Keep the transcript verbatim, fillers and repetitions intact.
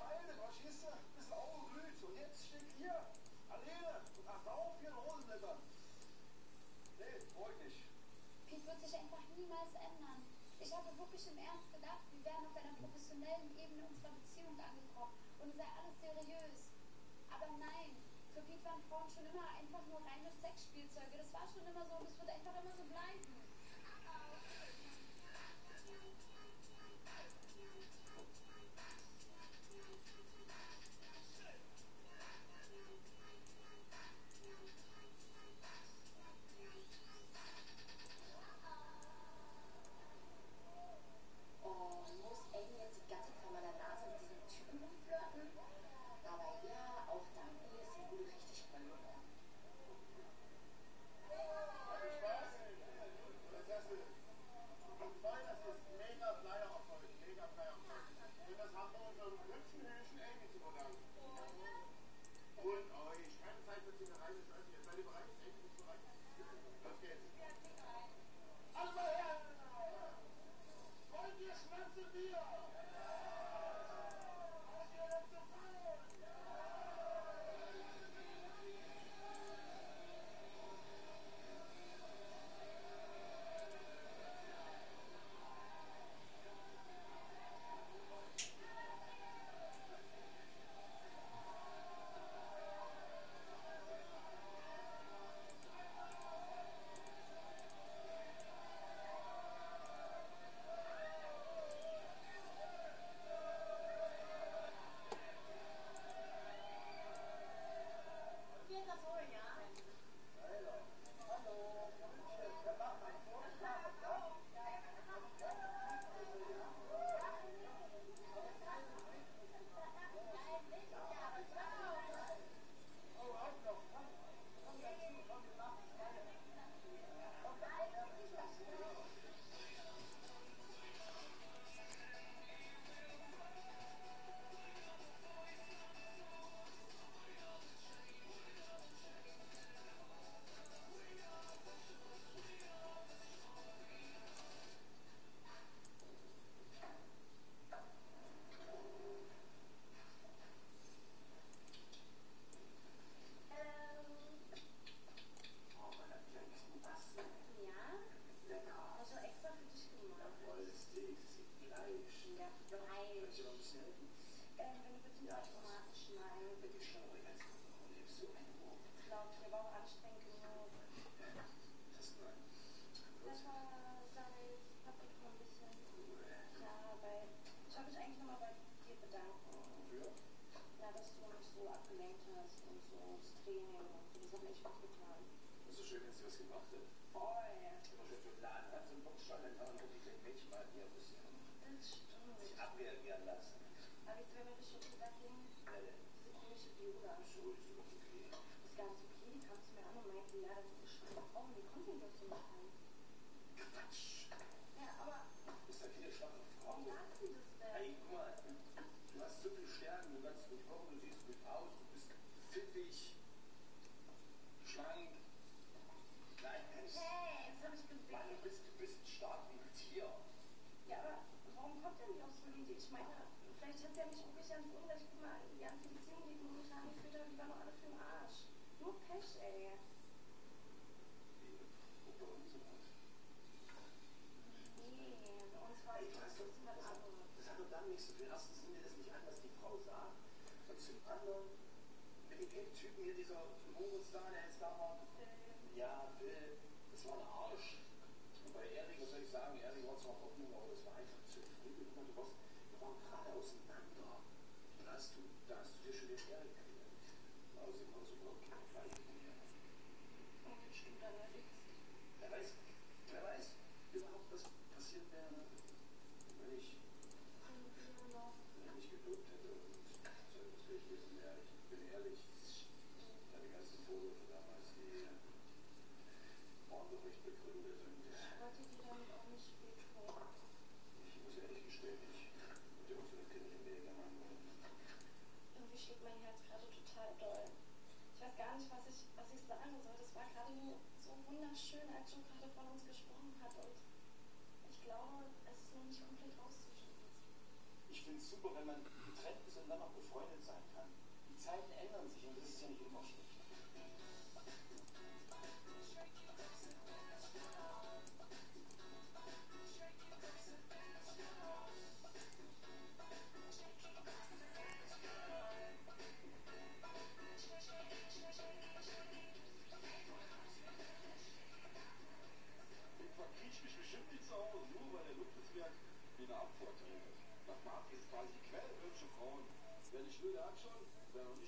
Feinde, verstehst du? Bisschen aufgerührt. Und jetzt steht hier, alleine. Und ach, auf hier in Hosenblättern. Nee, brauch ich nicht. Pete wird sich einfach niemals ändern. Ich habe wirklich im Ernst gedacht, wir wären auf einer professionellen Ebene unserer Beziehung angekommen und es sei alles seriös. Aber nein, für Pete waren Frauen schon immer einfach nur reine Sexspielzeuge. Das war schon immer so und es wird einfach immer so bleiben. Oh, muss Amy jetzt die ganze Zeit vor meiner Nase mit diesem Typen rumflirten? Aber ja, auch Dani ist wohl richtig verloren. Hatte Spaß? Was hast du? Ich meine, das ist mega Flyer auf heute. Mega Flyer auf heute. Und das haben wir unserem Hüpfenhöschen Amy zu verdanken. Und euch. Keine Zeit für Zickerei. Ich weiß nicht, seid ihr bereit? Amy, bist du bereit? Los geht's. Alle mal her! Wollt ihr schmerzen wir? Habt ihr denn zu feiern? Geht das wohl, ja? Hallo. Hallo. Wer macht mein Vorschlag? Oh, auch noch. Komm, komm dazu. Komm, wir machen es weiter. Komm, oh, meine Kleine, was ist denn das? Ja? Lecker. Also extra für dich gemacht. Jawohl, Steaks, Fleisch. Ja, Kann Brei. ich dir noch ein bisschen helfen? Ähm, wenn du bitte Ja, mal Tomaten schneiden. Mit die Schnauze ganz genau. Lebst du ein Wurm? Glaub ich, aber auch anstrengend genug. Das ist ein Pfeffer, Salz, Paprika ein bisschen. Cool. Ja, weil ich habe mich eigentlich nochmal bei dir bedanken. Für? Ja, dass du mich so abgelenkt hast und so das Training und so. Das hat mir echt gut getan. Das ist so schön, dass du was gemacht hast. Voll. Immer schön für Laden hat so einen Boxstall, dann kann man wirklich kleine Mädchen mal hier ein bisschen Das stimmt. sich abreagieren lassen. Aber jetzt, wenn wir richtig gesagt ging, Ja, denn diese komische Viola. so ist es okay. Das ist ganz okay, die kam zu mir an und meinte, ja, das ist schwache Frauen, die kommen nicht auf so einen Schein. Quatsch. Ja, aber Ist da keine schwache Frau? wie sagt sie das denn? Hey, guck mal, du hast so viel Stärken, du kannst gut kochen, du siehst gut aus, du bist pfiffig, schlank. Nein, Mensch. Hey, das habe ich Mann, gesehen. du bist, du bist stark wie ein Tier. Ja, aber warum kommt er nicht auf so eine Idee? Ich meine, vielleicht hat er mich wirklich ganz unrecht. Guck mal, die ganze Beziehung, die du momentan geführt hast, die waren doch alle für den Arsch. Nur Pech, ey. Wie bei uns oder was? Nee, bei uns war Ey, es weißt du, trotzdem was das hat, anderes. das hat doch dann nichts zu tun. Erstens nimmt dir das nicht an, was die Frau sagt. Und zum anderen, mit dem gelben Typen hier, dieser Moritz da, der jetzt da war, ja, Will, das war ein Arsch. Und bei Erik, was soll ich sagen, Erik war zwar in Ordnung, aber das war einfach zu früh. Guck mal, du warst, wir waren gerade auseinander. Und da hast du, da hast du dir schon den Erik kennengelernt. Außerdem war es überhaupt keine Gleiche von mir. Oh, das stimmt allerdings. Wer weiß, wer weiß überhaupt, was passiert wäre, wenn ich, wenn ich gelobt hätte. Und so etwas will ich wissen, ehrlich. Ich bin ehrlich, deine ganzen Vorwürfe damals. Schröder hat schon, wer noch nicht